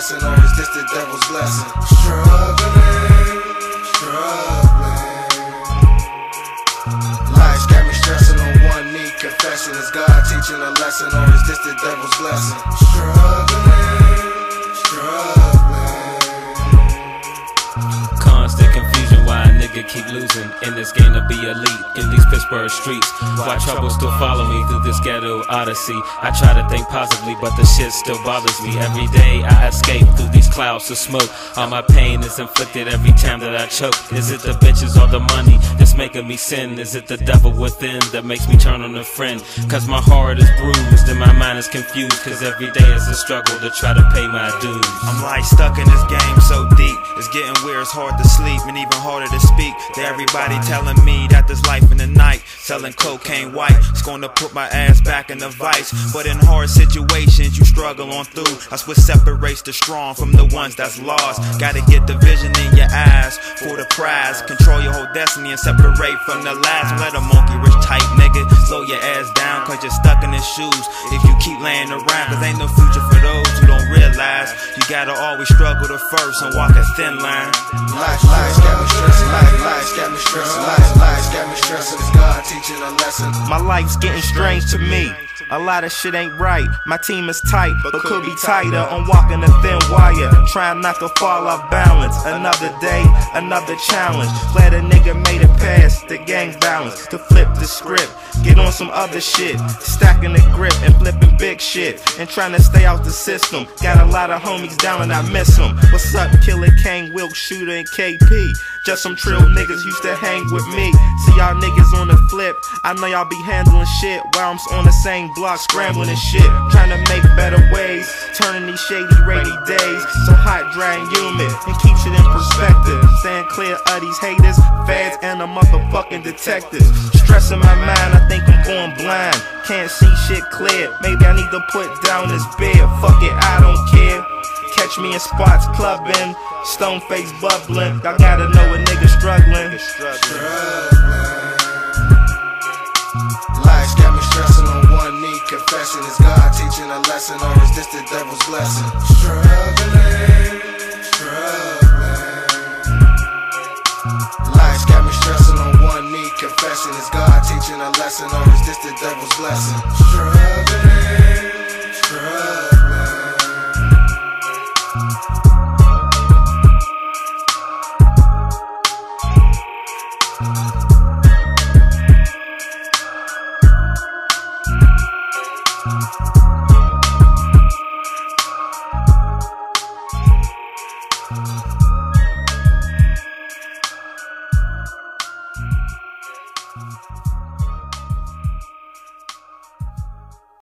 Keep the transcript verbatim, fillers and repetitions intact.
lesson, or is this the devil's blessing? Struggling, struggling. Life's got me stressing on one knee, confessing. Is God teaching a lesson, or is this the devil's blessing? Struggling, struggling. Constant confusion, why a nigga keep losing in this game to be elite in these Pittsburgh streets. Why trouble still follow me through this ghetto odyssey? I try to think positively, but the shit still bothers me. Every day I escape through these clouds of smoke. All my pain is inflicted every time that I choke. Is it the bitches or the money that's making me sin? Is it the devil within that makes me turn on a friend? Cause my heart is bruised and my mind is confused, cause every day is a struggle to try to pay my dues. I'm like stuck in this game so deep, it's getting weird, it's hard to sleep and even harder to speak to everybody telling me that there's life in the night. Selling cocaine white, it's gonna put my ass back in the vice. But in hard situations you struggle on through. That's what separates the strong from the ones that's lost. Gotta get the vision in your eyes for the prize. Control your whole destiny and separate from the last. Don't let a monkey rich type nigga slow your ass down, cause you're stuck in his shoes if you keep laying around. Cause ain't no future for those who don't realize you gotta always struggle the first and walk a thin line. Life, life's got me stressing, life, life's got me stressing, life, life's got me stressing. Is God teaching a lesson? My life's getting strange to me. A lot of shit ain't right. My team is tight, but could be tighter. I'm walking a thin wire, trying not to fall off balance. Another day, another challenge. Glad a nigga made it past the gang's balance. To flip the script, get on some other shit. Stacking the grip and flipping big shit. And trying to stay out the system. Got a lot of homies down and I miss them. What's up, Killer Kane, Wilk, Shooter, and K P? Just some trill niggas used to hang with me. See y'all niggas on the flip, I know y'all be handling shit while I'm on the same block scrambling and shit. Trying to make better ways, turning these shady rainy days so hot, dry, and humid, and keep shit in perspective. Staying clear of these haters, fads, and the motherfucking detectives. Stressing my mind, I think I'm going blind. Can't see shit clear, maybe I need to put down this beer. Fuck it, I don't care. Catch me in spots clubbing, stone face bubbling. Y'all gotta know a nigga struggling. Struggling. Life's got me stressing on one knee, confessing. Is God teaching a lesson, or is this the devil's blessing? Struggling.